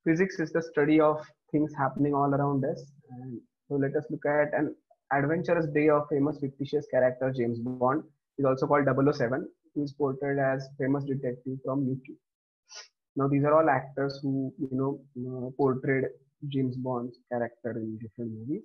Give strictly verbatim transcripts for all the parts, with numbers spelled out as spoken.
Physics is the study of things happening all around us. And so let us look at an adventurous day of famous fictitious character James Bond. He's also called double oh seven. He is portrayed as famous detective from U K. Now these are all actors who you know uh, portrayed James Bond's character in different movies.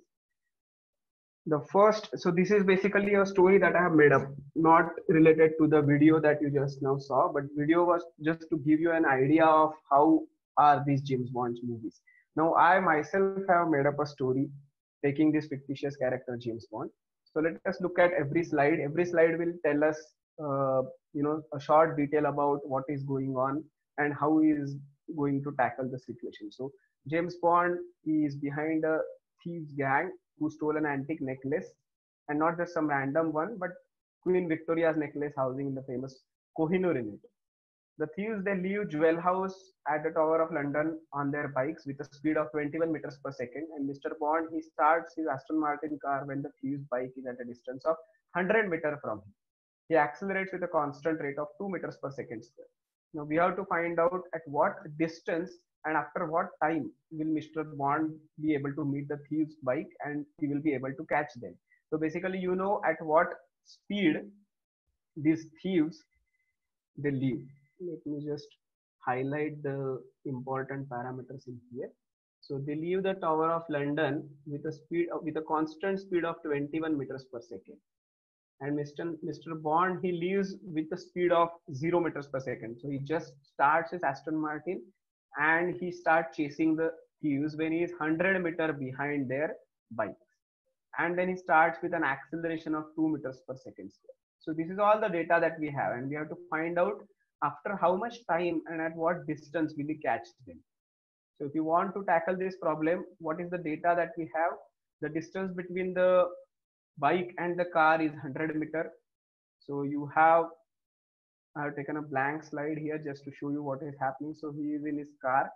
The first, so this is basically a story that I have made up, not related to the video that you just now saw, but video was just to give you an idea of how are these James Bond movies. Now I myself have made up a story taking this fictitious character James Bond. So let us look at every slide. Every slide will tell us, uh, you know, a short detail about what is going on and how he is going to tackle the situation. So James Bond is behind a thieves gang who stole an antique necklace, and not just some random one, but Queen Victoria's necklace housing the famous Kohinoor in it. The thieves they leave Jewel House at the Tower of London on their bikes with a speed of twenty-one meters per second. And Mister Bond he starts his Aston Martin car when the thieves' bike is at a distance of one hundred meters from him. He accelerates with a constant rate of two meters per second square. Now we have to find out at what distance and after what time will Mister Bond be able to meet the thief's bike and he will be able to catch them. So basically, you know at what speed these thieves they leave. Let me just highlight the important parameters in here. So they leave the Tower of London with a speed of, with a constant speed of twenty-one meters per second. And Mister Mister Bond he leaves with a speed of zero meters per second. So he just starts his Aston Martin and he starts chasing the thieves when he is one hundred meter behind their bikes. And then he starts with an acceleration of two meters per second square. So this is all the data that we have, and we have to find out after how much time and at what distance will we catch them. So if you want to tackle this problem, what is the data that we have? The distance between the bike and the car is one hundred meter. So you have, I have taken a blank slide here just to show you what is happening. So he is in his car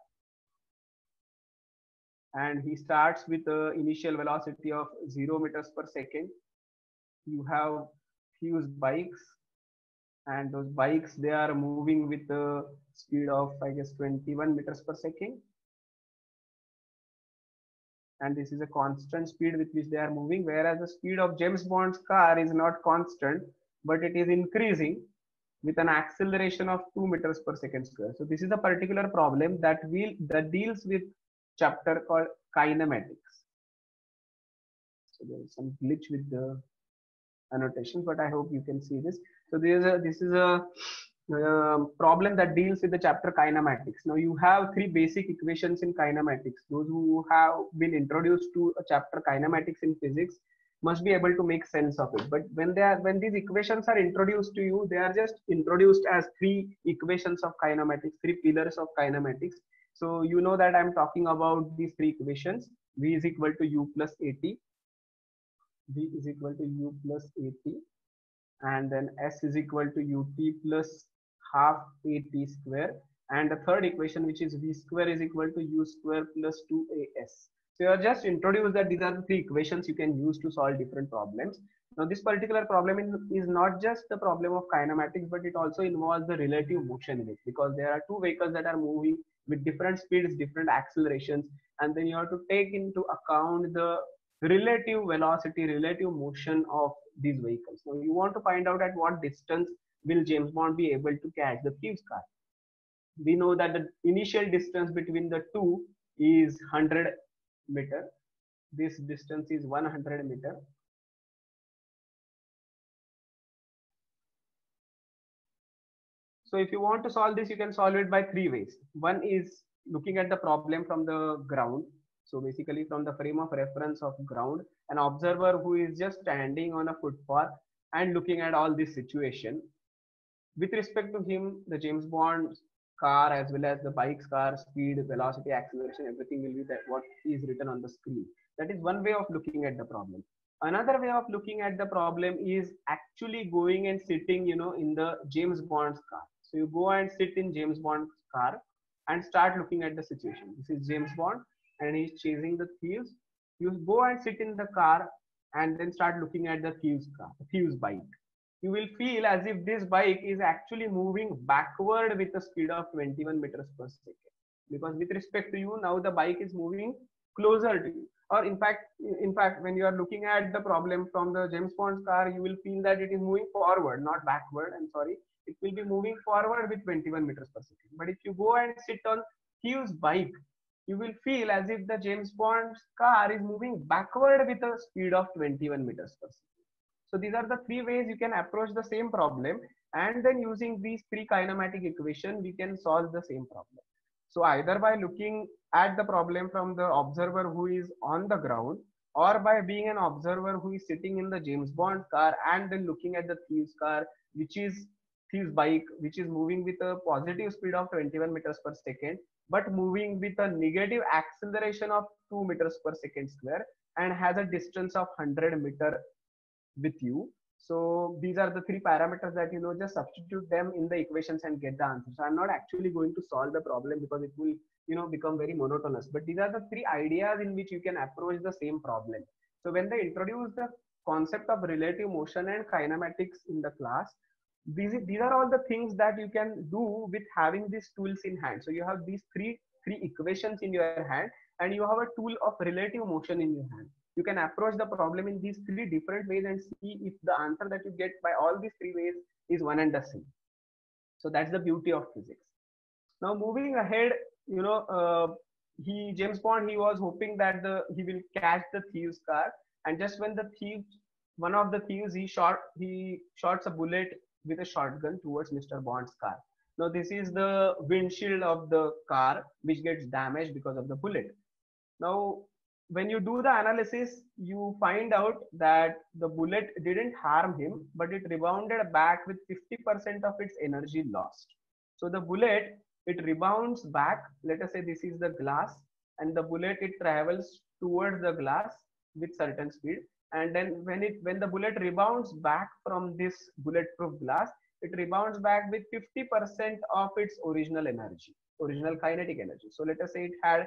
and he starts with the initial velocity of zero meters per second. You have few bikes, and those bikes they are moving with the speed of I guess twenty-one meters per second. And this is a constant speed with which they are moving, whereas the speed of James Bond's car is not constant, but it is increasing with an acceleration of two meters per second square. So this is a particular problem that will that deals with chapter called kinematics. So there is some glitch with the annotation, but I hope you can see this. So this is a, this is a uh, problem that deals with the chapter kinematics. Now you have three basic equations in kinematics. Those who have been introduced to a chapter kinematics in physics must be able to make sense of it. But when they are when these equations are introduced to you, they are just introduced as three equations of kinematics, three pillars of kinematics. So you know that I'm talking about these three equations. V is equal to u plus at. V is equal to u plus at, and then S is equal to ut plus half at square, and the third equation, which is v square, is equal to u square plus two a s. So you are just introduced that these are the three equations you can use to solve different problems. Now this particular problem is not just the problem of kinematics, but it also involves the relative motion in it, because there are two vehicles that are moving with different speeds, different accelerations, and then you have to take into account the relative velocity, relative motion of these vehicles. Now you want to find out at what distance will James Bond be able to catch the thief's car. We know that the initial distance between the two is one hundred meter. This distance is one hundred meter. So if you want to solve this, you can solve it by three ways. One is looking at the problem from the ground. So basically from the frame of reference of ground, an observer who is just standing on a footpath and looking at all this situation. With respect to him, the James Bond car as well as the bike's car, speed, velocity, acceleration, everything will be that what is written on the screen. That is one way of looking at the problem. Another way of looking at the problem is actually going and sitting, you know, in the James Bond's car. So you go and sit in James Bond's car and start looking at the situation. This is James Bond and he's chasing the thieves. You go and sit in the car and then start looking at the thieves car, thieves bike. You will feel as if this bike is actually moving backward with a speed of twenty-one meters per second. because with respect to you, now the bike is moving closer to you. Or in fact, in fact, when you are looking at the problem from the James Bond's car, you will feel that it is moving forward, not backward. I'm sorry, it will be moving forward with twenty-one meters per second. But if you go and sit on Hugh's bike, you will feel as if the James Bond's car is moving backward with a speed of twenty-one meters per second. So these are the three ways you can approach the same problem, and then using these three kinematic equations, we can solve the same problem. So either by looking at the problem from the observer who is on the ground, or by being an observer who is sitting in the James Bond car and then looking at the thief's car, which is thief's bike, which is moving with a positive speed of twenty-one meters per second, but moving with a negative acceleration of two meters per second square, and has a distance of one hundred meter with you. So these are the three parameters that, you know, just substitute them in the equations and get the answer. So I'm not actually going to solve the problem because it will, you know, become very monotonous. But these are the three ideas in which you can approach the same problem. So when they introduce the concept of relative motion and kinematics in the class, these, these are all the things that you can do with having these tools in hand. So you have these three, three equations in your hand, and you have a tool of relative motion in your hand. You can approach the problem in these three different ways and see if the answer that you get by all these three ways is one and the same. So that's the beauty of physics. Now moving ahead, you know, uh, he James Bond, he was hoping that the he will catch the thief's car, and just when the thief, one of the thieves, he shot he shots a bullet with a shotgun towards Mister Bond's car. Now this is the windshield of the car which gets damaged because of the bullet. Now when you do the analysis, you find out that the bullet didn't harm him, but it rebounded back with fifty percent of its energy lost. So the bullet, it rebounds back. Let us say this is the glass, and the bullet, it travels towards the glass with certain speed. And then when it when the bullet rebounds back from this bulletproof glass, it rebounds back with fifty percent of its original energy, original kinetic energy. So let us say it had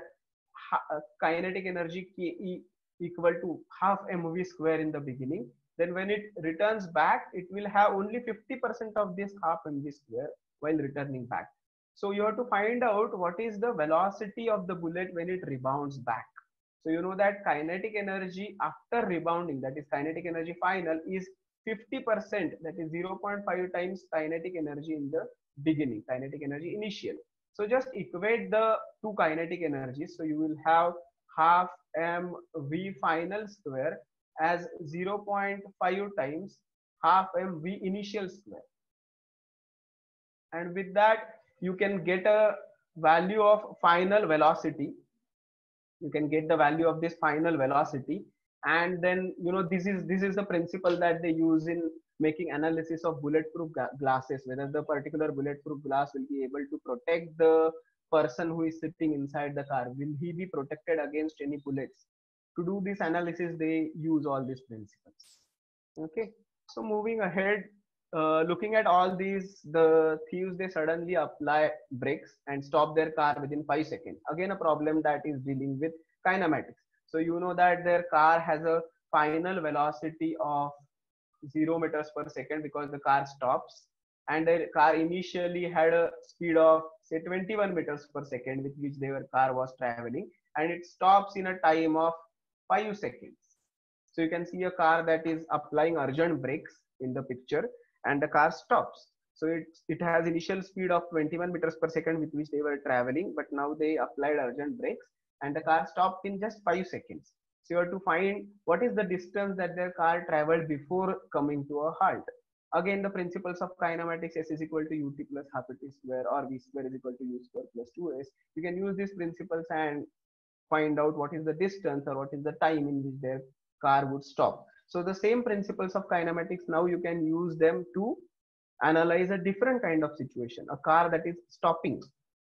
kinetic energy Ke equal to half mv square in the beginning. Then when it returns back, it will have only fifty percent of this half mv square while returning back. So you have to find out what is the velocity of the bullet when it rebounds back. So you know that kinetic energy after rebounding, that is kinetic energy final, is fifty percent, that is zero point five times kinetic energy in the beginning, kinetic energy initial. So just equate the two kinetic energies. So you will have half mv final square as zero point five times half mv initial square. And with that, you can get a value of final velocity. You can get the value of this final velocity. And then, you know, this is this is the principle that they use in making analysis of bulletproof glasses, whether the particular bulletproof glass will be able to protect the person who is sitting inside the car. Will he be protected against any bullets? To do this analysis, they use all these principles. Okay, so moving ahead, uh, looking at all these, the thieves, they suddenly apply brakes and stop their car within five seconds. Again, a problem that is dealing with kinematics. So you know that their car has a final velocity of zero meters per second because the car stops, and the car initially had a speed of say twenty-one meters per second with which their car was traveling, and it stops in a time of five seconds. So you can see a car that is applying urgent brakes in the picture, and the car stops. So it, it has initial speed of twenty-one meters per second with which they were traveling, but now they applied urgent brakes and the car stopped in just five seconds. So you have to find what is the distance that their car traveled before coming to a halt. Again, the principles of kinematics, S is equal to ut plus half t square, or v square is equal to u square plus two s. You can use these principles and find out what is the distance or what is the time in which their car would stop. So the same principles of kinematics, now you can use them to analyze a different kind of situation, a car that is stopping.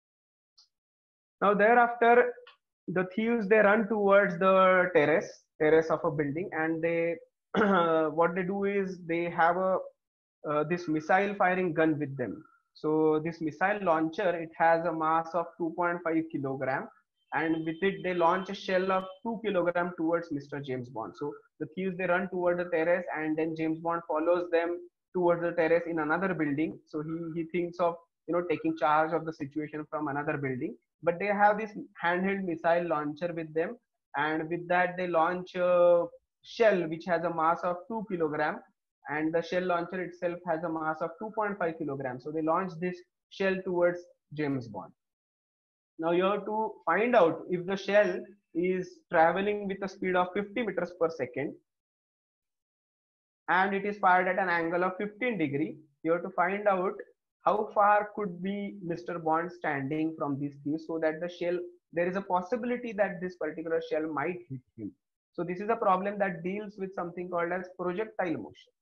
Now thereafter, the thieves, they run towards the terrace terrace of a building, and they what they do is they have a uh, this missile firing gun with them. So this missile launcher, it has a mass of two point five kilogram, and with it they launch a shell of two kilogram towards Mister James Bond. So the thieves, they run toward the terrace, and then James Bond follows them towards the terrace in another building. So he he thinks of, you know, taking charge of the situation from another building. but they have this handheld missile launcher with them, and with that they launch a shell which has a mass of two kilogram, and the shell launcher itself has a mass of two point five kilograms. So they launch this shell towards James Bond. Now you have to find out if the shell is traveling with a speed of fifty meters per second and it is fired at an angle of fifteen degree. You have to find out how far could be Mister Bond standing from this thing, so that the shell, there is a possibility that this particular shell might hit him. So this is a problem that deals with something called as projectile motion.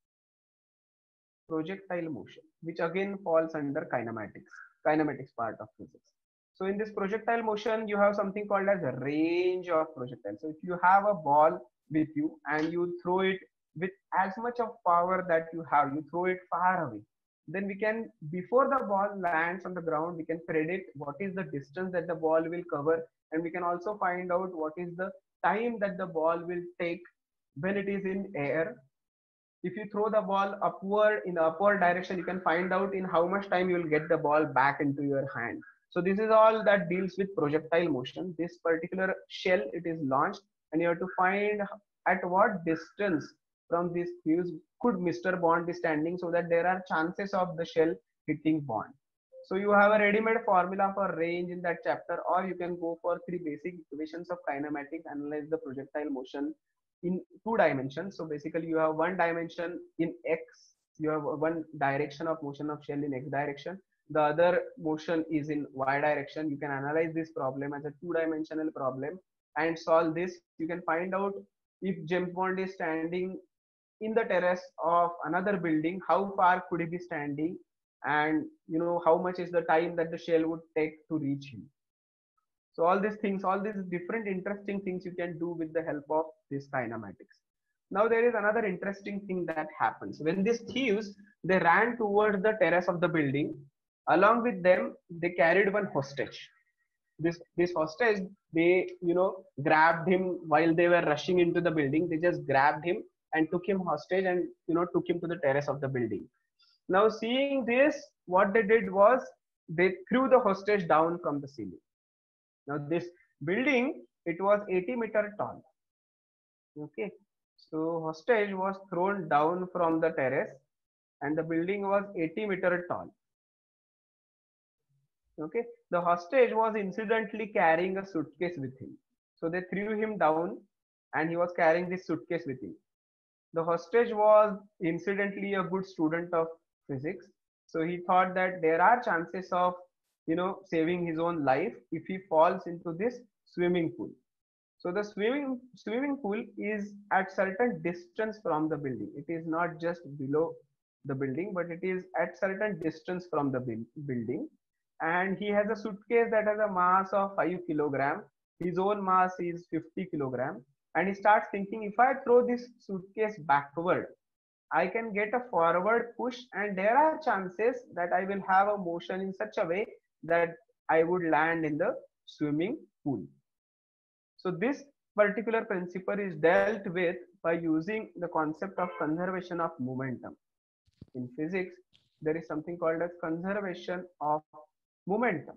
Projectile motion, which again falls under kinematics, kinematics part of physics. So in this projectile motion, you have something called as a range of projectile. So if you have a ball with you and you throw it with as much of power that you have, you throw it far away, then we can, before the ball lands on the ground, we can predict what is the distance that the ball will cover, and we can also find out what is the time that the ball will take when it is in air. If you throw the ball upward, in the upward direction, you can find out in how much time you will get the ball back into your hand. So this is all that deals with projectile motion. This particular shell, it is launched, and you have to find at what distance from this fuse could Mister Bond be standing, so that there are chances of the shell hitting Bond. So you have a ready-made formula for range in that chapter, or you can go for three basic equations of kinematics, analyze the projectile motion in two dimensions. So basically you have one dimension in X, you have one direction of motion of shell in X direction, the other motion is in Y direction. You can analyze this problem as a two-dimensional problem and solve this. You can find out if James Bond is standing in the terrace of another building, how far could he be standing, and you know how much is the time that the shell would take to reach him. So all these things, all these different interesting things you can do with the help of this kinematics. Now there is another interesting thing that happens. When these thieves, they ran towards the terrace of the building, along with them, they carried one hostage. This, this hostage, they, you know, grabbed him while they were rushing into the building. They just grabbed him and took him hostage and, you know, took him to the terrace of the building. Now seeing this, what they did was they threw the hostage down from the ceiling. Now this building, it was eighty meter tall. Okay, so hostage was thrown down from the terrace and the building was eighty meter tall. Okay, the hostage was incidentally carrying a suitcase with him. So they threw him down and he was carrying this suitcase with him. The hostage was incidentally a good student of physics. So he thought that there are chances of, you know, saving his own life if he falls into this swimming pool. So the swimming swimming pool is at certain distance from the building. It is not just below the building, but it is at certain distance from the building. And he has a suitcase that has a mass of five kilogram. His own mass is fifty kilogram. And he starts thinking, if I throw this suitcase backward, I can get a forward push, and there are chances that I will have a motion in such a way that I would land in the swimming pool. So this particular principle is dealt with by using the concept of conservation of momentum. In physics, there is something called as conservation of momentum.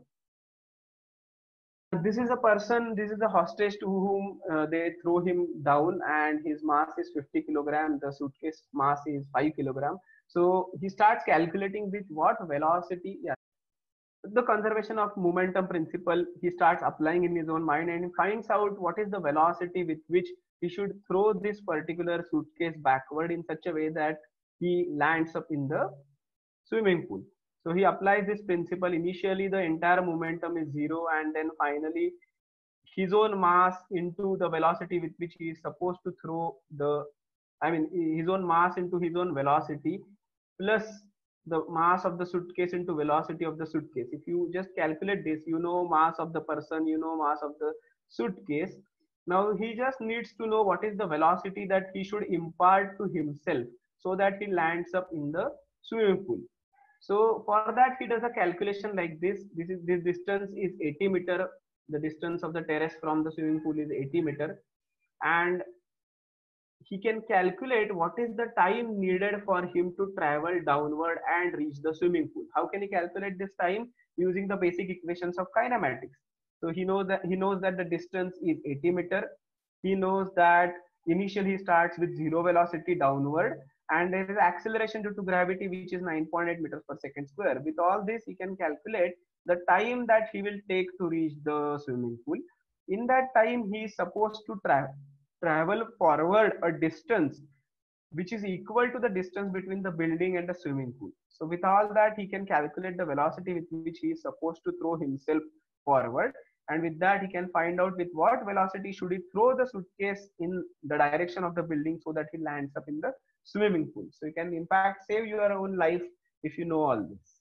This is a person, this is a hostage to whom uh, they throw him down, and his mass is fifty kilogram, the suitcase mass is five kilogram. So he starts calculating with what velocity, yeah, the conservation of momentum principle he starts applying in his own mind, and he finds out what is the velocity with which he should throw this particular suitcase backward in such a way that he lands up in the swimming pool. So he applies this principle. Initially the entire momentum is zero, and then finally his own mass into the velocity with which he is supposed to throw the, I mean his own mass into his own velocity plus the mass of the suitcase into velocity of the suitcase. If you just calculate this, you know mass of the person, you know mass of the suitcase. Now he just needs to know what is the velocity that he should impart to himself so that he lands up in the swimming pool. So for that he does a calculation like this. This is this distance is eighty meter. The distance of the terrace from the swimming pool is eighty meter, and he can calculate what is the time needed for him to travel downward and reach the swimming pool. How can he calculate this time? Using the basic equations of kinematics. So he knows that he knows that the distance is eighty meter. He knows that initially he starts with zero velocity downward, and there is acceleration due to gravity which is nine point eight meters per second square. With all this, he can calculate the time that he will take to reach the swimming pool. In that time, he is supposed to tra travel forward a distance which is equal to the distance between the building and the swimming pool. So with all that, he can calculate the velocity with which he is supposed to throw himself forward. And with that, he can find out with what velocity should he throw the suitcase in the direction of the building so that he lands up in the swimming pool. So you can in fact save your own life if you know all this.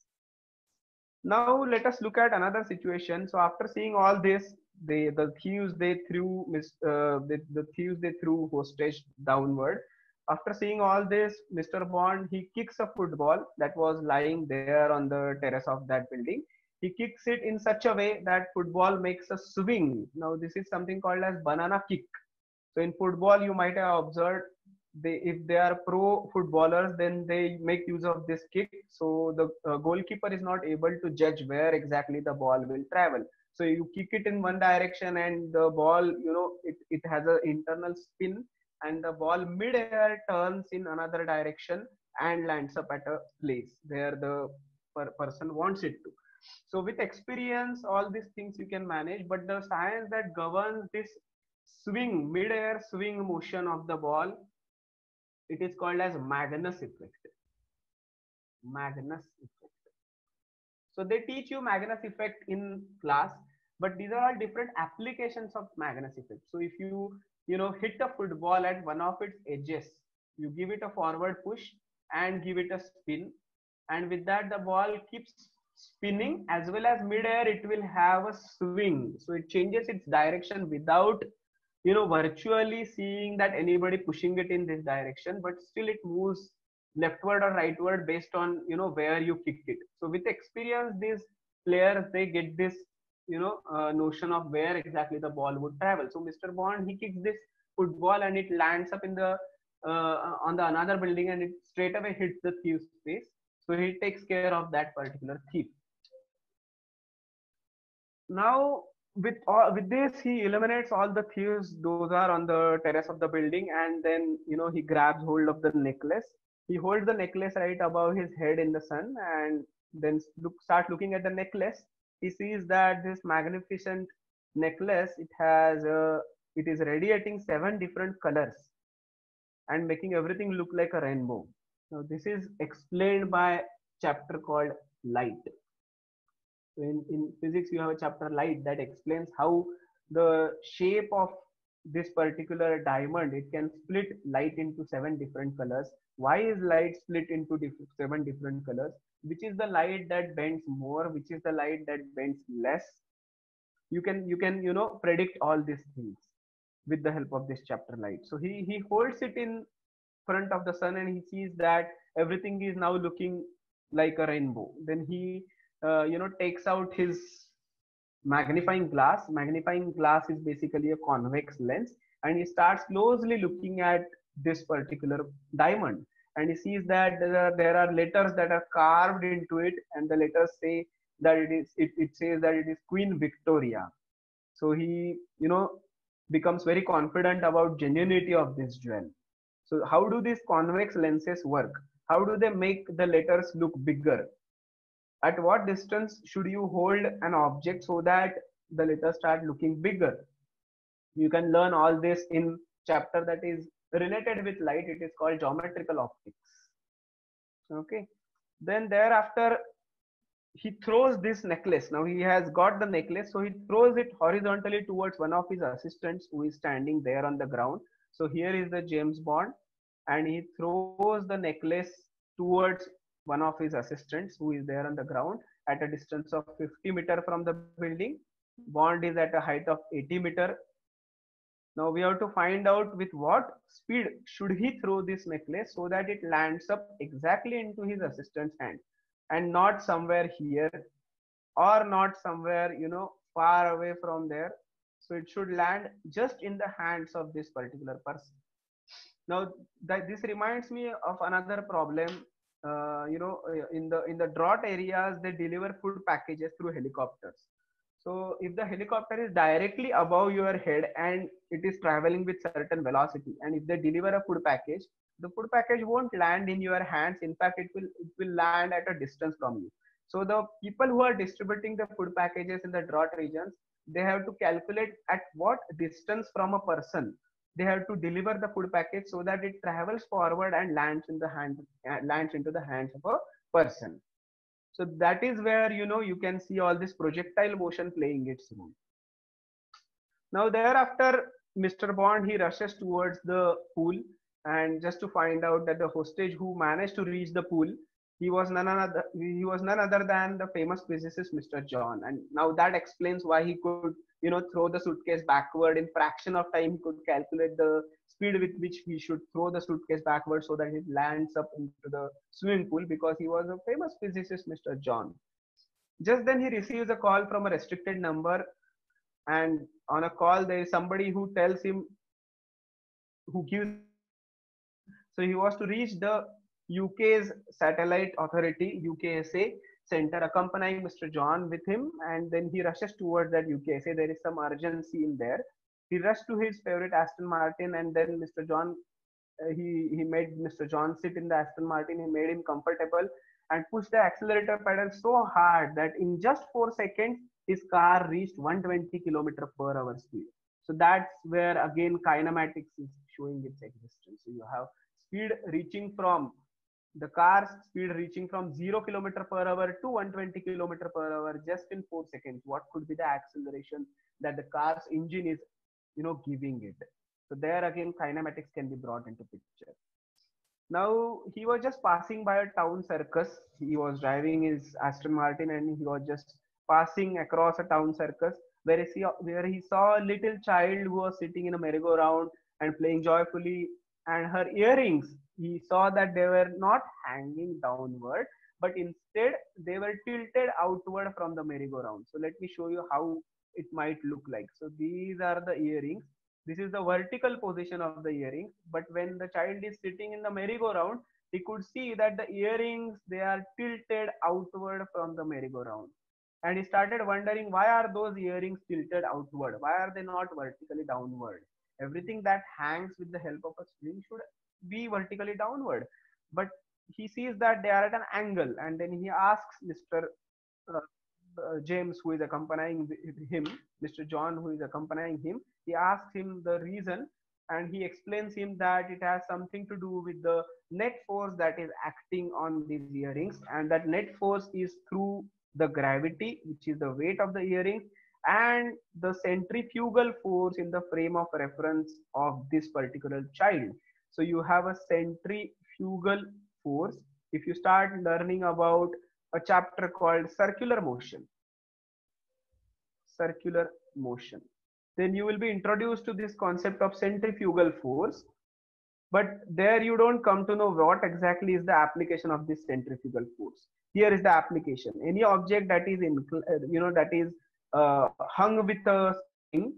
Now let us look at another situation. So after seeing all this, they the thieves they threw uh, the, the thieves they threw hostage downward. After seeing all this, Mister Bond he kicks a football that was lying there on the terrace of that building. He kicks it in such a way that football makes a swing. Now this is something called as banana kick. So in football, you might have observed they if they are pro footballers, then they make use of this kick. So the uh, goalkeeper is not able to judge where exactly the ball will travel. So you kick it in one direction and the ball, you know, it, it has an internal spin and the ball mid-air turns in another direction and lands up at a place where the per person wants it to. So with experience, all these things you can manage, but the science that governs this swing, mid-air swing motion of the ball, it is called as Magnus effect. Magnus effect. So they teach you Magnus effect in class, but these are all different applications of Magnus effect. So if you, you know, hit a football at one of its edges, you give it a forward push and give it a spin. And with that, the ball keeps spinning as well as mid-air, it will have a swing. So it changes its direction without, you know, virtually seeing that anybody pushing it in this direction, but still it moves leftward or rightward based on, you know, where you kick it. So with experience, these players, they get this, you know, uh, notion of where exactly the ball would travel. So Mister Bond, he kicks this football and it lands up in the, uh, on the another building and it straight away hits the thief's face. So he takes care of that particular thief. Now, with all, with this, he eliminates all the thieves. Those are on the terrace of the building, and then, you know, he grabs hold of the necklace. He holds the necklace right above his head in the sun, and then look start looking at the necklace. He sees that this magnificent necklace, it has uh, it is radiating seven different colors and making everything look like a rainbow. Now this is explained by chapter called light. So in, in physics, you have a chapter light that explains how the shape of this particular diamond, it can split light into seven different colors. Why is light split into diff seven different colors? Which is the light that bends more? Which is the light that bends less? You can, you can, you know, predict all these things with the help of this chapter light. So he, he holds it in front of the sun and he sees that everything is now looking like a rainbow. Then he, uh, you know, takes out his magnifying glass. Magnifying glass is basically a convex lens, and he starts closely looking at this particular diamond, and he sees that there are, there are letters that are carved into it, and the letters say that it is it, it says that it is Queen Victoria. So he, you know, becomes very confident about genuinity of this jewel. So how do these convex lenses work? How do they make the letters look bigger? At what distance should you hold an object so that the letters start looking bigger? You can learn all this in chapter that is related with light. It is called geometrical optics. Okay. Then thereafter, he throws this necklace. Now he has got the necklace, so he throws it horizontally towards one of his assistants who is standing there on the ground. So here is the James Bond, and he throws the necklace towards one of his assistants who is there on the ground at a distance of fifty meter from the building. Bond is at a height of eighty meter. Now we have to find out with what speed should he throw this necklace so that it lands up exactly into his assistant's hand, and not somewhere here or not somewhere, you know, far away from there. So it should land just in the hands of this particular person. Now that this reminds me of another problem. Uh, you know, in the in the drought areas, they deliver food packages through helicopters. So if the helicopter is directly above your head and it is traveling with certain velocity, and if they deliver a food package, the food package won't land in your hands. In fact, it will it will land at a distance from you. So the people who are distributing the food packages in the drought regions, they have to calculate at what distance from a person they have to deliver the food package so that it travels forward and lands in the hand uh, lands into the hands of a person. So that is where, you know, you can see all this projectile motion playing its role. Now thereafter, Mister Bond, he rushes towards the pool, and just to find out that the hostage who managed to reach the pool, he was none other he was none other than the famous physicist Mister John. And now that explains why he could, you know, throw the suitcase backward in fraction of time. He could calculate the speed with which he should throw the suitcase backward so that it lands up into the swimming pool, because he was a famous physicist Mister John. Just then he receives a call from a restricted number, and on a call there is somebody who tells him, who gives so he was to reach the U K's satellite authority, U K S A center, accompanying Mister John with him, and then he rushes towards that U K S A. There is some urgency in there. He rushed to his favorite Aston Martin, and then Mister John, uh, he he made Mister John sit in the Aston Martin. He made him comfortable and pushed the accelerator pedal so hard that in just four seconds his car reached one hundred twenty kilometer per hour speed. So that's where again kinematics is showing its existence. So you have speed reaching from the car's speed reaching from zero kilometer per hour to one hundred twenty kilometer per hour just in four seconds. What could be the acceleration that the car's engine is, you know, giving it? So there again kinematics can be brought into picture. Now he was just passing by a town circus. He was driving his Aston Martin and he was just passing across a town circus where he, where he saw a little child who was sitting in a merry-go-round and playing joyfully, and her earrings, he saw that they were not hanging downward, but instead they were tilted outward from the merry-go-round. So let me show you how it might look like. So these are the earrings. This is the vertical position of the earrings, but when the child is sitting in the merry-go-round, he could see that the earrings, they are tilted outward from the merry-go-round. And he started wondering, why are those earrings tilted outward? Why are they not vertically downward? Everything that hangs with the help of a string should be vertically downward. But he sees that they are at an angle, and then he asks Mister Uh, uh, James, who is accompanying him, Mister John, who is accompanying him, he asks him the reason, and he explains him that it has something to do with the net force that is acting on these earrings, and that net force is through the gravity, which is the weight of the earrings, and the centrifugal force in the frame of reference of this particular child. So you have a centrifugal force. If you start learning about a chapter called circular motion, circular motion, then you will be introduced to this concept of centrifugal force. But there you don't come to know what exactly is the application of this centrifugal force. Here is the application. Any object that is in, you know, that is uh, hung with a string,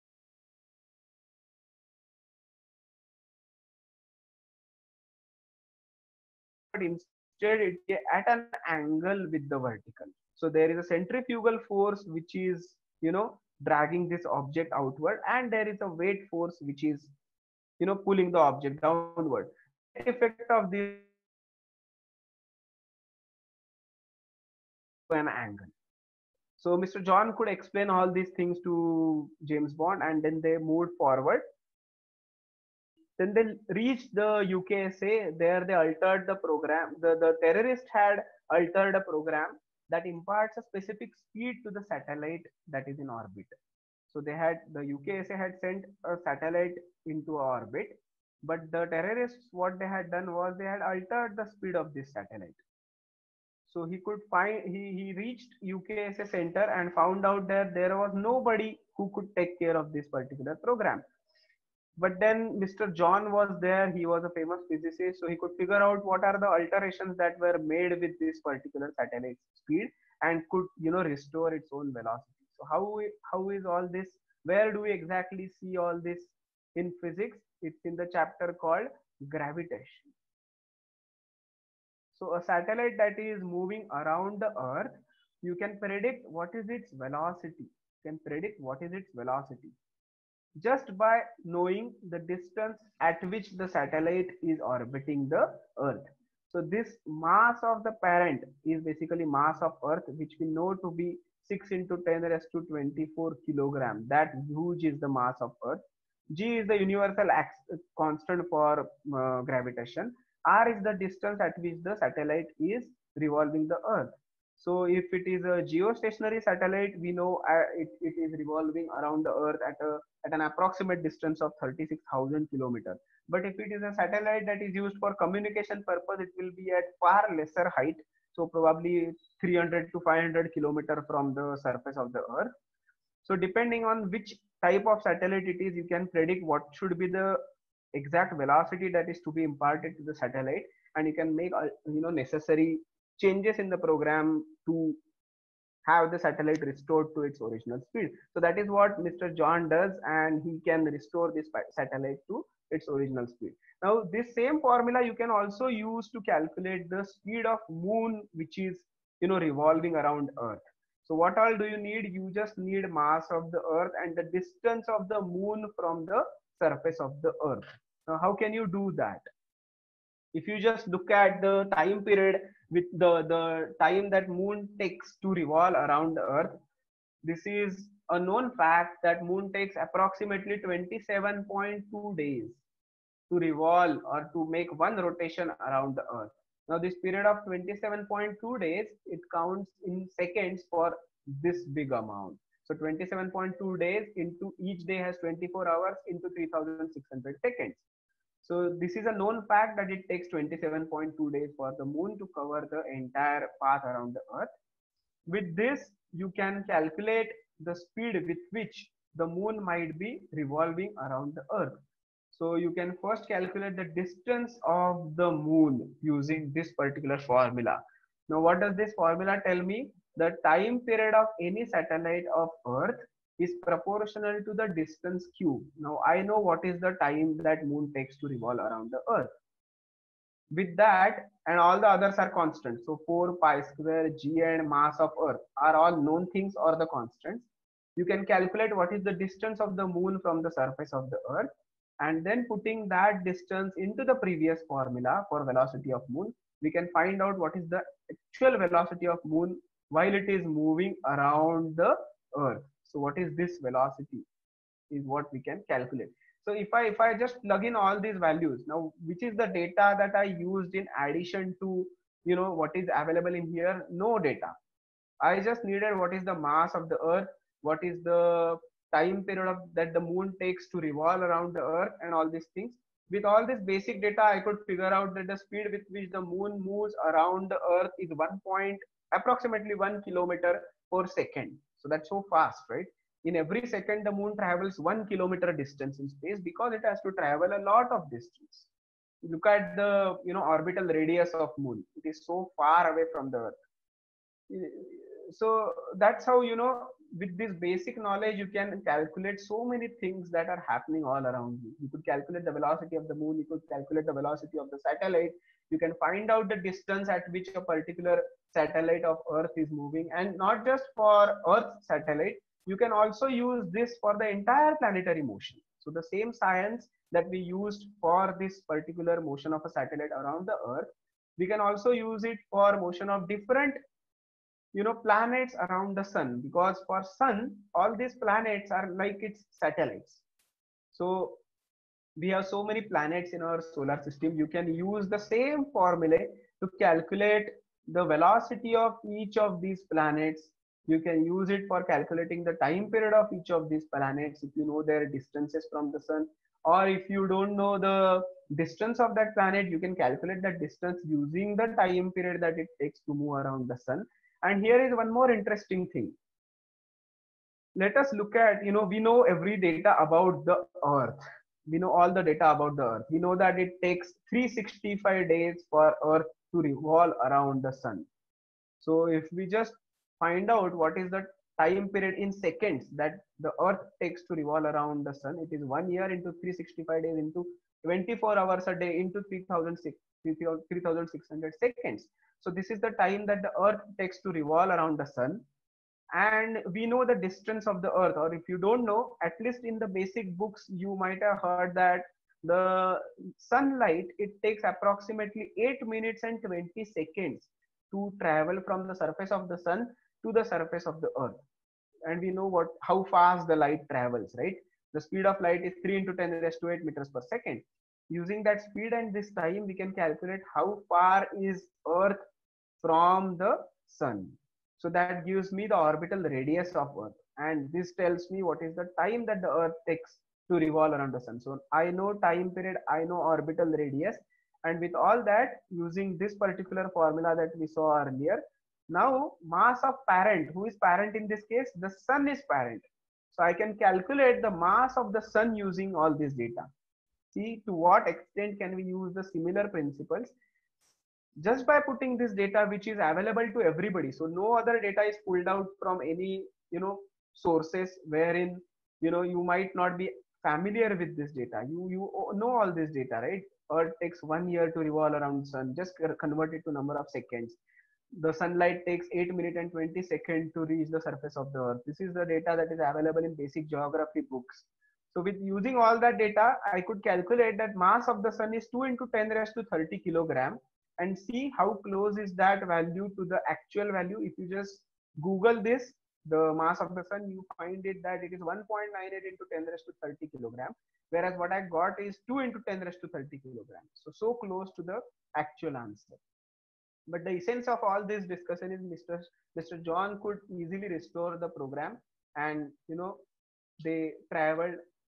but instead it is at an angle with the vertical. So there is a centrifugal force which is, you know, dragging this object outward, and there is a weight force which is, you know, pulling the object downward. The net effect of this to an angle. So Mister John could explain all these things to James Bond, and then they moved forward. Then they reached the U K S A. There they altered the program. The, the terrorist had altered a program that imparts a specific speed to the satellite that is in orbit. So they had, the U K S A had sent a satellite into orbit, but the terrorists, what they had done was they had altered the speed of this satellite. So he could find, he, he reached U K S A center and found out that there was nobody who could take care of this particular program. But then Mister John was there. He was a famous physicist, so he could figure out what are the alterations that were made with this particular satellite speed, and could, you know, restore its own velocity. So how how is all this? Where do we exactly see all this in physics? It's in the chapter called gravitation. So a satellite that is moving around the Earth you can predict what is its velocity. You can predict what is its velocity just by knowing the distance at which the satellite is orbiting the Earth. So this mass of the parent is basically mass of Earth, which we know to be six into ten raised to twenty-four kilogram. That huge is the mass of Earth. G is the universal constant for uh, gravitation. R is the distance at which the satellite is revolving the Earth. So if it is a geostationary satellite, we know uh, it, it is revolving around the Earth at, a, at an approximate distance of thirty-six thousand kilometers. But if it is a satellite that is used for communication purpose, it will be at far lesser height. So probably three hundred to five hundred kilometers from the surface of the Earth. So depending on which type of satellite it is, you can predict what should be the exact velocity that is to be imparted to the satellite, and you can make you know necessary changes in the program to have the satellite restored to its original speed. So that is what Mister John does, and he can restore this satellite to its original speed. Now this same formula you can also use to calculate the speed of moon, which is you know revolving around Earth. So what all do you need? You just need mass of the Earth and the distance of the moon from the surface of the Earth. Now how can you do that? If you just look at the time period with the, the time that moon takes to revolve around the Earth, this is a known fact that moon takes approximately twenty-seven point two days to revolve or to make one rotation around the Earth. Now this period of twenty-seven point two days, it counts in seconds for this big amount. So twenty-seven point two days into each day has twenty-four hours into three thousand six hundred seconds. So this is a known fact that it takes twenty-seven point two days for the moon to cover the entire path around the Earth. With this, you can calculate the speed with which the moon might be revolving around the Earth. So you can first calculate the distance of the moon using this particular formula. Now what does this formula tell me? The time period of any satellite of Earth is proportional to the distance cube. Now I know what is the time that moon takes to revolve around the Earth. With that, and all the others are constant. So four pi square, G and mass of Earth are all known things or the constants. You can calculate what is the distance of the moon from the surface of the Earth, and then putting that distance into the previous formula for velocity of moon, we can find out what is the actual velocity of moon while it is moving around the Earth. So what is this velocity is what we can calculate. So if I if I just plug in all these values, now which is the data that I used in addition to you know what is available in here? No data. I just needed what is the mass of the Earth, what is the time period of, that the moon takes to revolve around the Earth, and all these things. With all this basic data, I could figure out that the speed with which the moon moves around the Earth is one point approximately one kilometer per second. So that's so fast, right? In every second, the moon travels one kilometer distance in space because it has to travel a lot of distance. Look at the you know orbital radius of moon. It is so far away from the Earth. So that's how you know with this basic knowledge you can calculate so many things that are happening all around you. You could calculate the velocity of the moon, you could calculate the velocity of the satellite, you can find out the distance at which a particular satellite of Earth is moving, and not just for Earth satellite, you can also use this for the entire planetary motion. So the same science that we used for this particular motion of a satellite around the Earth, we can also use it for motion of different you know planets around the sun, because for sun all these planets are like its satellites. So we have so many planets in our solar system. You can use the same formula to calculate the velocity of each of these planets. You can use it for calculating the time period of each of these planets if you know their distances from the sun, or if you don't know the distance of that planet, you can calculate that distance using the time period that it takes to move around the sun. And here is one more interesting thing. Let us look at, you know, we know every data about the Earth. We know all the data about the Earth. We know that it takes three hundred sixty-five days for Earth to revolve around the sun. So if we just find out what is the time period in seconds that the earth takes to revolve around the sun. It is one year into three hundred sixty-five days into twenty-four hours a day into three thousand six hundred seconds. So this is the time that the earth takes to revolve around the sun. And we know the distance of the earth, or if you don't know, at least in the basic books you might have heard that the sunlight, it takes approximately eight minutes and twenty seconds to travel from the surface of the sun to the surface of the earth. And we know what how fast the light travels, right? The speed of light is three into ten raised to eight meters per second. Using that speed and this time, we can calculate how far is earth from the sun. So that gives me the orbital radius of earth, and this tells me what is the time that the earth takes to revolve around the sun. So I know time period, I know orbital radius, and with all that, using this particular formula that we saw earlier, now mass of parent, who is parent in this case? The sun is parent. So I can calculate the mass of the sun using all this data. See to what extent can we use the similar principles just by putting this data which is available to everybody. So no other data is pulled out from any, you know, sources wherein, you know, you might not be familiar with this data. You, you know all this data, right? Earth takes one year to revolve around the sun. Just convert it to number of seconds. The sunlight takes eight minutes and twenty seconds to reach the surface of the earth. This is the data that is available in basic geography books. So with using all that data, I could calculate that mass of the sun is two into ten raised to thirty kilogram, and see how close is that value to the actual value. If you just Google this, the mass of the sun, you find it that it is one point nine eight into ten raised to thirty kilogram, whereas what I got is two into ten raised to thirty kilogram. So, so close to the actual answer. But the essence of all this discussion is Mister Mister John could easily restore the program, and, you know, they traveled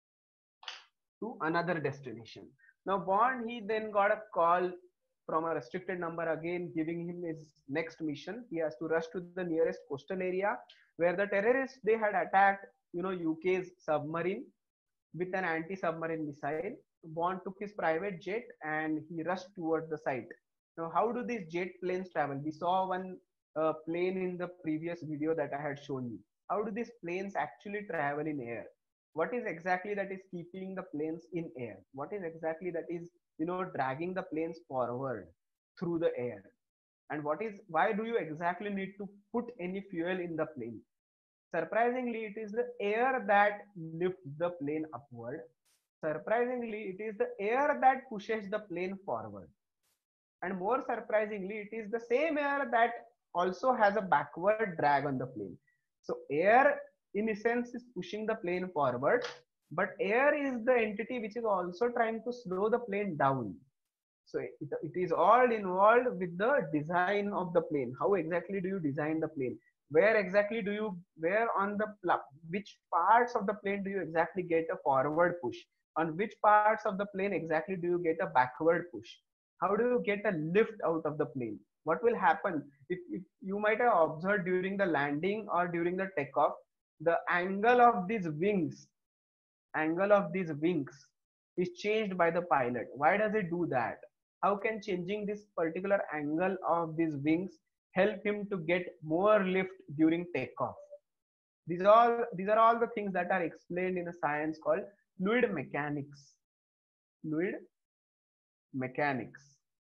to another destination. Now Bond, he then got a call from a restricted number, again giving him his next mission. He has to rush to the nearest coastal area where the terrorists, they had attacked, you know, U K's submarine with an anti-submarine missile. Bond took his private jet and he rushed towards the site. Now, how do these jet planes travel? We saw one uh, plane in the previous video that I had shown you. How do these planes actually travel in air? What is exactly that is keeping the planes in air? What is exactly that is, you know, dragging the planes forward through the air? And what is, why do you exactly need to put any fuel in the plane? Surprisingly, it is the air that lifts the plane upward. Surprisingly, it is the air that pushes the plane forward. And more surprisingly, it is the same air that also has a backward drag on the plane. So air, in a sense, is pushing the plane forward, but air is the entity which is also trying to slow the plane down. So it, it is all involved with the design of the plane. How exactly do you design the plane? Where exactly do you, where on the, which parts of the plane do you exactly get a forward push? On which parts of the plane exactly do you get a backward push? How do you get a lift out of the plane? What will happen? If, if you might have observed during the landing or during the takeoff, the angle of these wings, angle of these wings is changed by the pilot. Why does it do that? How can changing this particular angle of these wings help him to get more lift during takeoff? These are all, these are all the things that are explained in a science called fluid mechanics. Fluid mechanics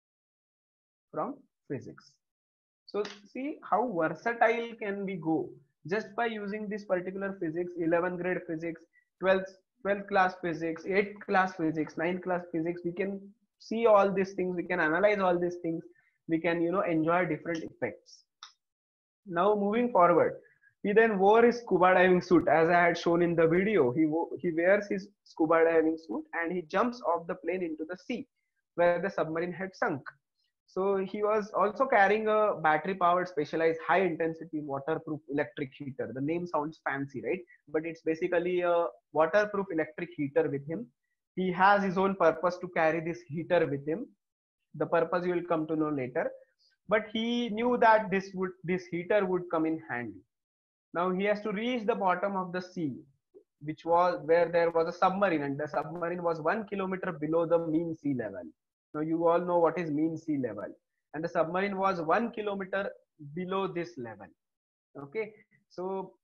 from physics. So see how versatile can we go just by using this particular physics, eleventh grade physics, twelfth, twelfth class physics, eighth class physics, ninth class physics. We can see all these things, we can analyze all these things, we can, you know, enjoy different effects. Now moving forward, he then wore his scuba diving suit as I had shown in the video. He, he wears his scuba diving suit and he jumps off the plane into the sea where the submarine had sunk. So he was also carrying a battery powered specialized high intensity waterproof electric heater. The name sounds fancy, right? But it's basically a waterproof electric heater with him. He has his own purpose to carry this heater with him. The purpose you will come to know later. But he knew that this would, this heater would come in handy. Now he has to reach the bottom of the sea, which was where there was a submarine, and the submarine was one kilometer below the mean sea level. Now you all know what is mean sea level, and the submarine was one kilometer below this level. Okay, so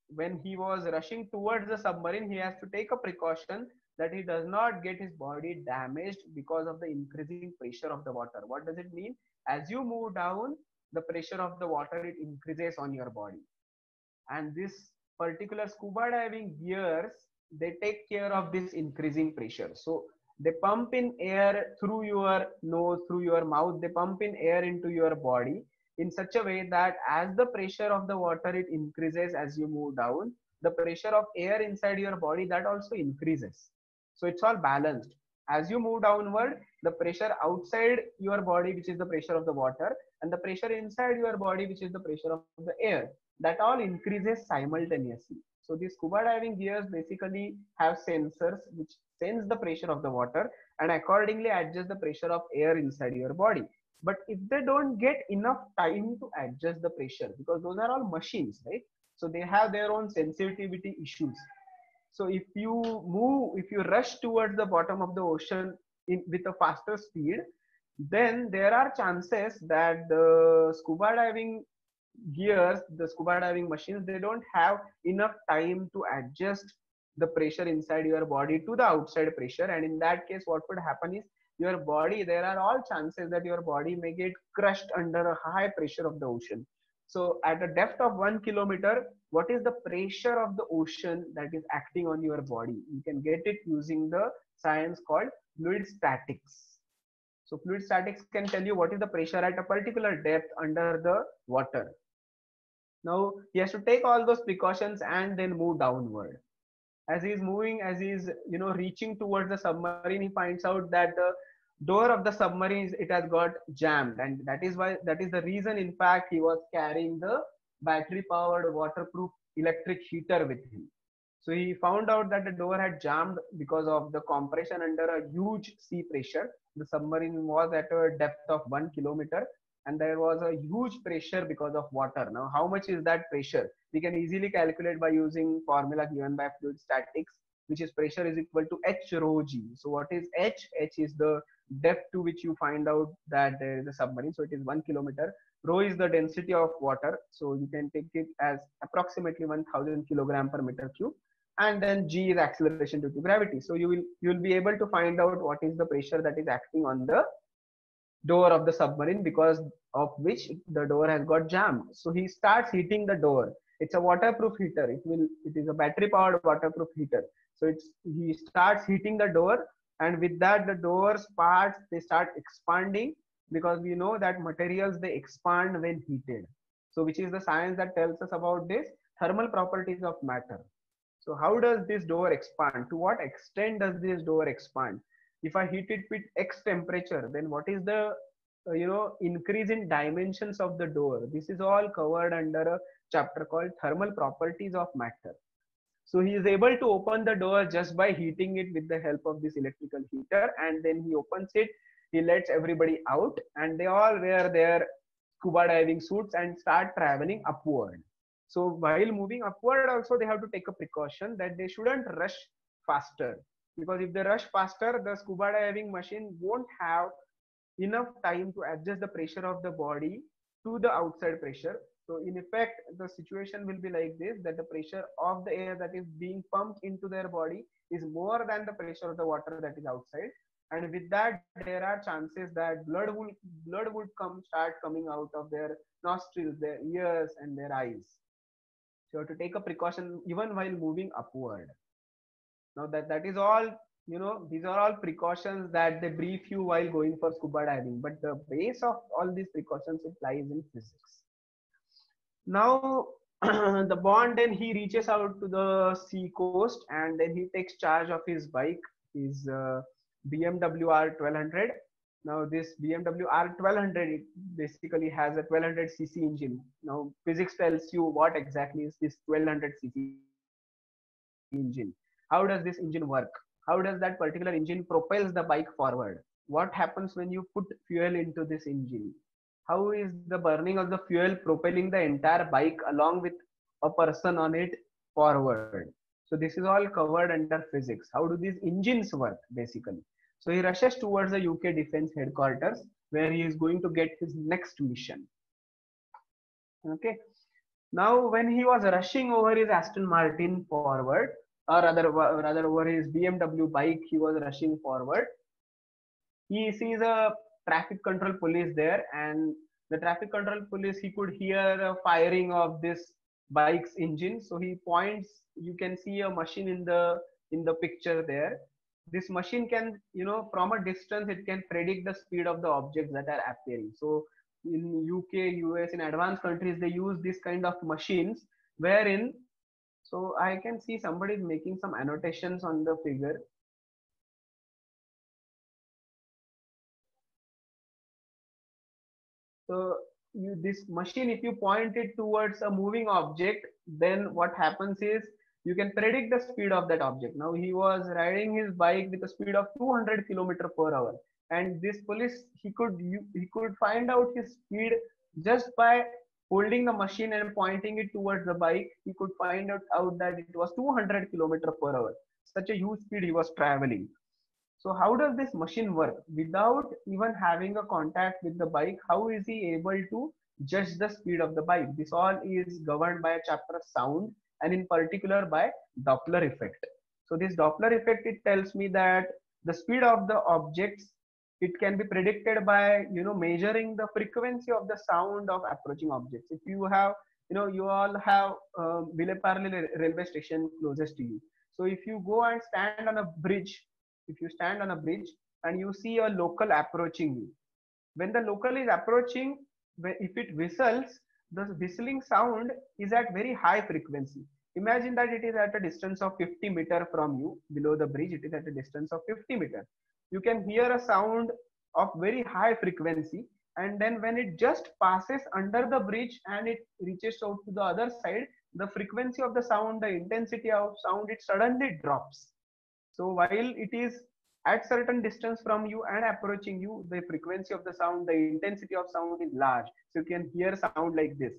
when he was rushing towards the submarine, he has to take a precaution that he does not get his body damaged because of the increasing pressure of the water. What does it mean? As you move down, the pressure of the water, it increases on your body. And this particular scuba diving gears, they take care of this increasing pressure. So they pump in air through your nose, through your mouth, they pump in air into your body in such a way that as the pressure of the water, it increases as you move down, the pressure of air inside your body, that also increases. So it's all balanced. As you move downward, the pressure outside your body, which is the pressure of the water, and the pressure inside your body, which is the pressure of the air, that all increases simultaneously. So these scuba diving gears basically have sensors which sense the pressure of the water and accordingly adjust the pressure of air inside your body. But if they don't get enough time to adjust the pressure, because those are all machines, right? So they have their own sensitivity issues. So if you move, if you rush towards the bottom of the ocean in, with a faster speed, then there are chances that the scuba diving gears, the scuba diving machines, they don't have enough time to adjust the pressure inside your body to the outside pressure. And in that case, what would happen is your body, there are all chances that your body may get crushed under a high pressure of the ocean. So at a depth of one kilometer, what is the pressure of the ocean that is acting on your body? You can get it using the science called fluid statics. So fluid statics can tell you what is the pressure at a particular depth under the water. Now he has to take all those precautions and then move downward. As he is moving, as he is, you know, reaching towards the submarine, he finds out that the door of the submarine, it has got jammed, and that is why, that is the reason, in fact, he was carrying the battery powered waterproof electric heater with him. So he found out that the door had jammed because of the compression under a huge sea pressure. The submarine was at a depth of one kilometer and there was a huge pressure because of water. Now how much is that pressure? We can easily calculate by using formula given by fluid statics, which is pressure is equal to H rho g. So what is H? H is the depth to which you find out that there is a submarine. So it is one kilometer. Rho is the density of water. So you can take it as approximately one thousand kilogram per meter cube. And then g is acceleration due to gravity. So you will you will be able to find out what is the pressure that is acting on the door of the submarine, because of which the door has got jammed. So he starts heating the door. It's a waterproof heater. It will it is a battery powered waterproof heater. So it's he starts heating the door, and with that the door's parts, they start expanding, because we know that materials, they expand when heated. So which is the science that tells us about this thermal properties of matter. So how does this door expand? To what extent does this door expand? If I heat it with X temperature, then what is the uh, you know increase in dimensions of the door? This is all covered under a chapter called thermal properties of matter. So he is able to open the door just by heating it with the help of this electrical heater, and then he opens it, he lets everybody out, and they all wear their scuba diving suits and start traveling upward. So while moving upward also, they have to take a precaution that they shouldn't rush faster, because if they rush faster, the scuba diving machine won't have enough time to adjust the pressure of the body to the outside pressure. So in effect, the situation will be like this, that the pressure of the air that is being pumped into their body is more than the pressure of the water that is outside. And with that, there are chances that blood will blood would come start coming out of their nostrils, their ears, and their eyes. So you have to take a precaution even while moving upward. Now that that is all, you know, these are all precautions that they brief you while going for scuba diving. But the base of all these precautions, it lies in physics. Now the Bond, then he reaches out to the sea coast, and then he takes charge of his bike, his uh, B M W R twelve hundred. Now this B M W R twelve hundred, it basically has a twelve hundred c c engine. Now physics tells you what exactly is this twelve hundred c c engine. How does this engine work? How does that particular engine propels the bike forward? What happens when you put fuel into this engine? How is the burning of the fuel propelling the entire bike along with a person on it forward? So this is all covered under physics. How do these engines work basically? So he rushes towards the U K Defense Headquarters, where he is going to get his next mission. Okay. Now, when he was rushing over his Aston Martin forward, or rather, rather over his B M W bike, he was rushing forward. He sees a traffic control police there, and the traffic control police, he could hear a firing of this bike's engine. So he points. You can see a machine in the in the picture there. This machine can, you know, from a distance, it can predict the speed of the objects that are appearing. So in U K, U S, in advanced countries, they use this kind of machines wherein, so I can see somebody is making some annotations on the figure. So you, this machine, if you point it towards a moving object, then what happens is you can predict the speed of that object. Now he was riding his bike with a speed of two hundred kilometer per hour, and this police, he could he could find out his speed just by holding the machine and pointing it towards the bike. He could find out, out that it was two hundred kilometer per hour. Such a huge speed he was traveling. So how does this machine work? Without even having a contact with the bike, how is he able to judge the speed of the bike? This all is governed by a chapter sound, and in particular by Doppler effect. So this Doppler effect, it tells me that the speed of the objects, it can be predicted by, you know, measuring the frequency of the sound of approaching objects. If you have, you know, you all have uh, Vileparle railway station closest to you. So if you go and stand on a bridge, if you stand on a bridge and you see a local approaching you, when the local is approaching, if it whistles, the whistling sound is at very high frequency. Imagine that it is at a distance of fifty meter from you. Below the bridge, it is at a distance of fifty meter. You can hear a sound of very high frequency, and then when it just passes under the bridge and it reaches out to the other side, the frequency of the sound, the intensity of sound, it suddenly drops. So while it is at certain distance from you and approaching you, the frequency of the sound, the intensity of sound is large. So you can hear sound like this.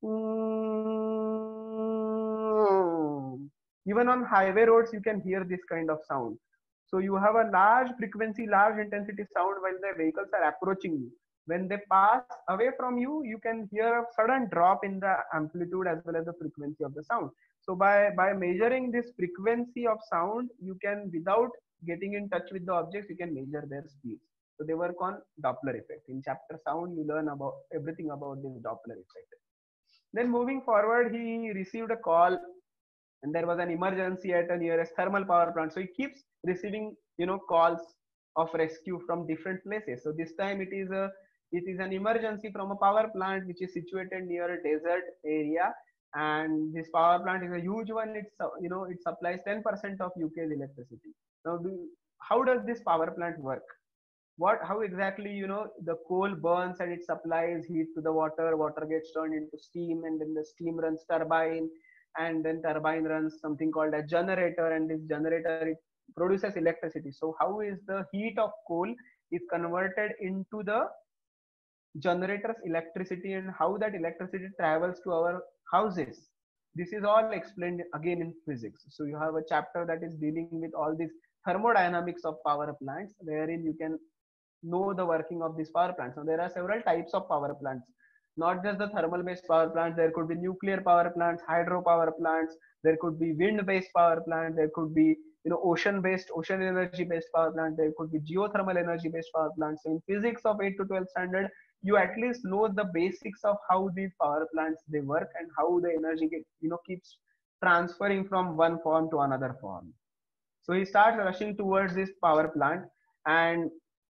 Even on highway roads, you can hear this kind of sound. So you have a large frequency, large intensity sound while the vehicles are approaching you. When they pass away from you, you can hear a sudden drop in the amplitude as well as the frequency of the sound. So by, by measuring this frequency of sound, you can, without getting in touch with the objects, you can measure their speeds. So they work on Doppler effect. In chapter sound, you learn about everything about this Doppler effect. Then moving forward, he received a call and there was an emergency at a nearest thermal power plant. So he keeps receiving, you know, calls of rescue from different places. So this time it is a, it is an emergency from a power plant which is situated near a desert area. And this power plant is a huge one. It's, you know, it supplies ten percent of U K's electricity. Now, do, how does this power plant work? What, how exactly, you know, the coal burns and it supplies heat to the water, water gets turned into steam, and then the steam runs turbine, and then turbine runs something called a generator, and this generator, it produces electricity. So how is the heat of coal is converted into the generator's electricity, and how that electricity travels to our houses? This is all explained again in physics. So you have a chapter that is dealing with all these thermodynamics of power plants, wherein you can know the working of these power plants. Now there are several types of power plants, not just the thermal based power plants. There could be nuclear power plants, hydro power plants, there could be wind based power plants, there could be, you know, ocean based, ocean energy based power plant, there could be geothermal energy based power plants. So in physics of eight to twelve standard, you at least know the basics of how these power plants they work and how the energy get, you know, keeps transferring from one form to another form. So he starts rushing towards this power plant, and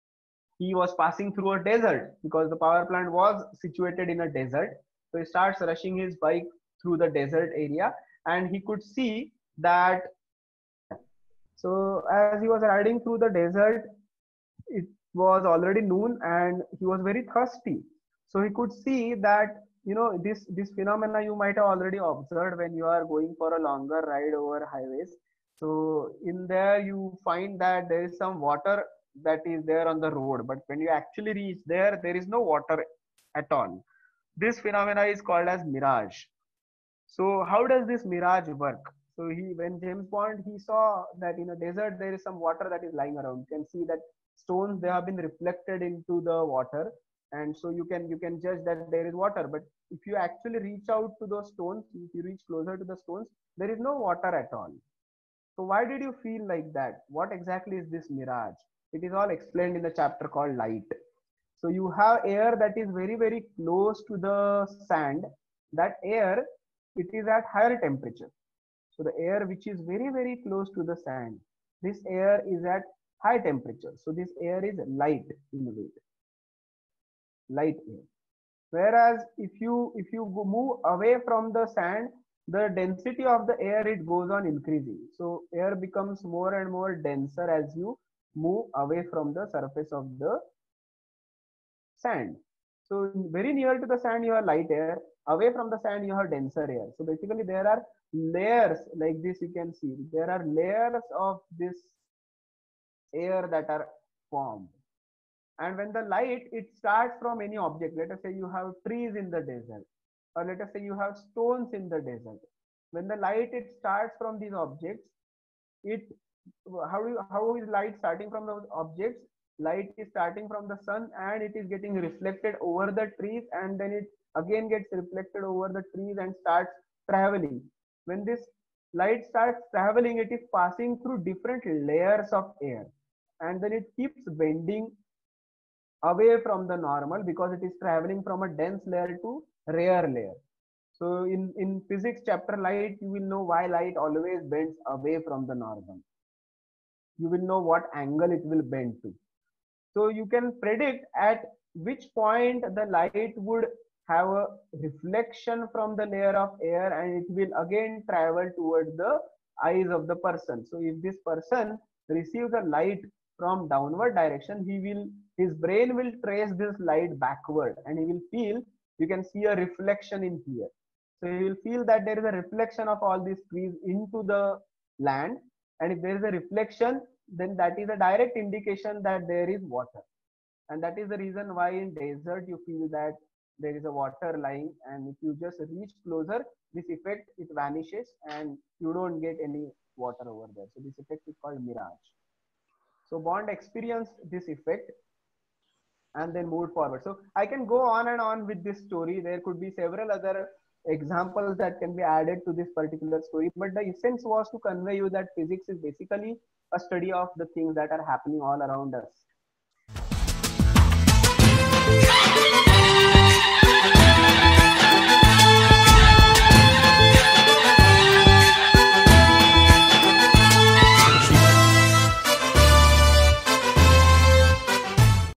he was passing through a desert because the power plant was situated in a desert. So he starts rushing his bike through the desert area, and he could see that. So as he was riding through the desert, it was already noon and he was very thirsty. So he could see that, you know, this this phenomena you might have already observed when you are going for a longer ride over highways. So in there you find that there is some water that is there on the road, but when you actually reach there, there is no water at all. This phenomena is called as mirage. So how does this mirage work? So he, when James Bond, he saw that in a desert there is some water that is lying around. You can see that stones, they have been reflected into the water. and so you can you can judge that there is water. But if you actually reach out to those stones, if you reach closer to the stones, there is no water at all. So why did you feel like that? What exactly is this mirage? It is all explained in the chapter called light. So you have air that is very very close to the sand. That air, it is at higher temperature. So the air which is very very close to the sand, this air is at high temperature. So this air is light in weight, light air. Whereas if you if you move away from the sand, the density of the air, it goes on increasing. So air becomes more and more denser as you move away from the surface of the sand. So very near to the sand you have light air, away from the sand you have denser air. So basically there are layers like this. You can see there are layers of this air that are formed. And when the light, it starts from any object. Let us say you have trees in the desert, or let us say you have stones in the desert. When the light, it starts from these objects, it how do you, how is light starting from those objects? Light is starting from the sun and it is getting reflected over the trees, and then it again gets reflected over the trees and starts traveling. When this light starts traveling, it is passing through different layers of air, and then it keeps bending away from the normal because it is traveling from a dense layer to rare layer. So in, in physics chapter light, you will know why light always bends away from the normal. You will know what angle it will bend to. So you can predict at which point the light would have a reflection from the layer of air, and it will again travel towards the eyes of the person. So if this person receives a light from downward direction, he will his brain will trace this light backward, and he will feel, you can see a reflection in here. So he will feel that there is a reflection of all these trees into the land, and if there is a reflection, then that is a direct indication that there is water. And that is the reason why in desert you feel that there is a water lying, and if you just reach closer, this effect, it vanishes and you don't get any water over there. So this effect is called mirage. So Bond experienced this effect and then moved forward. So I can go on and on with this story. There could be several other examples that can be added to this particular story, but the essence was to convey you that physics is basically a study of the things that are happening all around us.